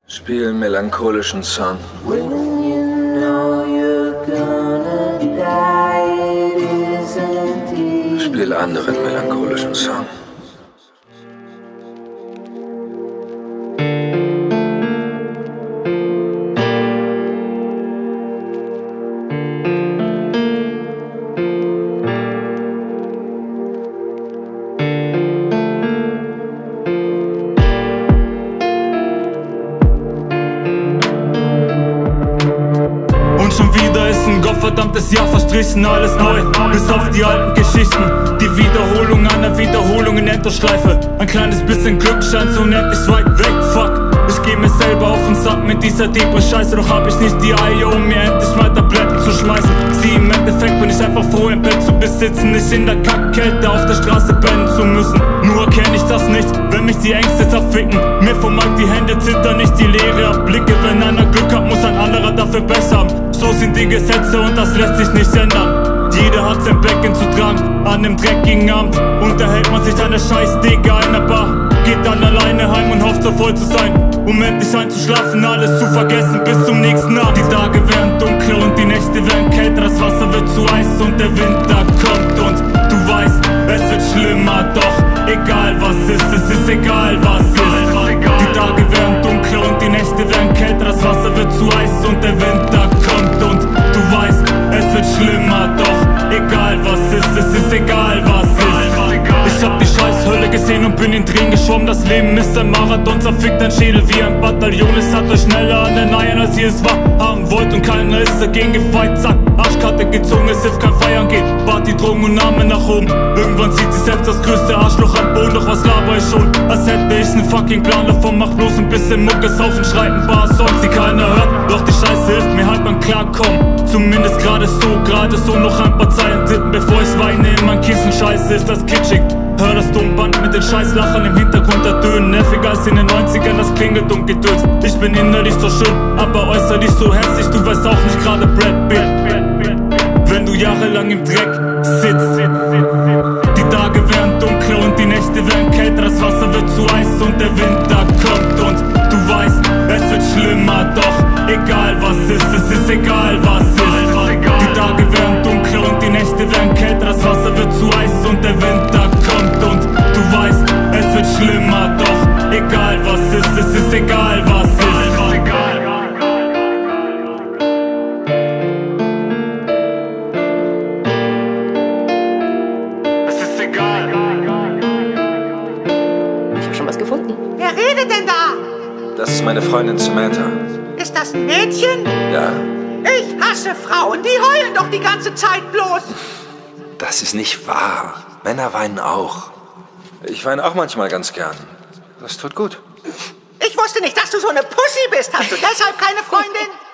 Spiel einen melancholischen Song. Spiel anderen melancholischen Song. Und schon wieder ist ein gottverdammtes Jahr verstrichen, alles neu, bis auf die alten Geschichten. Die Wiederholung einer Wiederholung in Endlosschleife. Ein kleines bisschen Glück scheint so unendlich weit weg, fuck. Ich geh mir selber auf den Sack mit dieser Depri-Scheiße, doch hab ich nicht die Eier, um mir endlich mal Tabletten zu schmeißen. Sieh, im Endeffekt bin ich einfach froh, im Bett zu besitzen, nicht in der Kackkälte auf der Straße pennen zu müssen. Nur erkenn ich das nicht, wenn mich die Ängste zerficken. Mir vom Markt die Hände zittern, nicht die Leere erblicke. Wenn einer Glück hat, muss ein anderer dafür besser haben. So sind die Gesetze und das lässt sich nicht ändern. Jeder hat sein Becken zu tragen, an einem dreckigen Abend unterhält man sich eine Scheißdecke einer Bar. Geht dann alleine heim und hofft so voll zu sein, um endlich einzuschlafen, alles zu vergessen bis zum nächsten Abend. Die Tage werden dunkler und die Nächte werden kälter, das Wasser wird zu heiß und der Winter kommt und du weißt, es wird schlimmer, doch egal was ist, es ist egal was ist. Die Tage werden dunkler und die Nächte werden kälter, das Wasser wird zu heiß und der Winter kommt und du weißt, es wird schlimmer, doch egal was ist, es ist egal was ist. Ich hab die Scheißhölle gesehen und bin in Tränen geschwommen. Das Leben ist ein Marathon, zerfickt ein Schädel wie ein Bataillon. Es hat euch schneller an den Eiern, als ihr es haben wollt und keiner ist dagegen gefeit. Zack, Arschkarte gezogen, es hilft kein Feiern geht. Party, Drogen und Namen nach oben. Irgendwann zieht sich selbst das größte Arschloch am Boden. Doch was laber ich schon, als hätte ich nen fucking Plan davon. Mach bloß ein bisschen Muckes auf und schreib ein paar Songs, die keiner hört. Doch die Scheiße hilft mir halt beim Klarkommen. Zumindest gerade so noch ein paar Zeilen tippen, bevor ich weine in mein Kissen. Scheiße, ist das kitschig. Hör das Tonband mit den Scheißlachern im Hintergrund ertönen. Nerviger als in den 90ern, das klingelt und Gedöns. Ich bin innerlich so schön, aber äußerlich so hässlich. Du weißt auch nicht gerade Brad Pitt, wenn du jahrelang im Dreck sitzt. Die Tage werden dunkler und die Nächte werden kälter, das Wasser wird zu heiß und der Winter kommt und du weißt, es wird schlimmer, doch egal was ist, es ist egal was ist. Die Tage werden dunkler und die Nächte werden kälter, das Wasser wird zu heiß und der Winter kommt und du weißt, es wird schlimmer, doch egal was ist, es ist egal was ist. Ich habe schon was gefunden. Wer redet denn da? Das ist meine Freundin Samantha. Ist das ein Mädchen? Ja, Ich hasse Frauen, die heulen doch die ganze Zeit bloß. das ist nicht wahr. Männer weinen auch. Ich weine auch manchmal ganz gern. Das tut gut. Ich wusste nicht, dass du so eine Pussy bist. Hast du deshalb keine Freundin?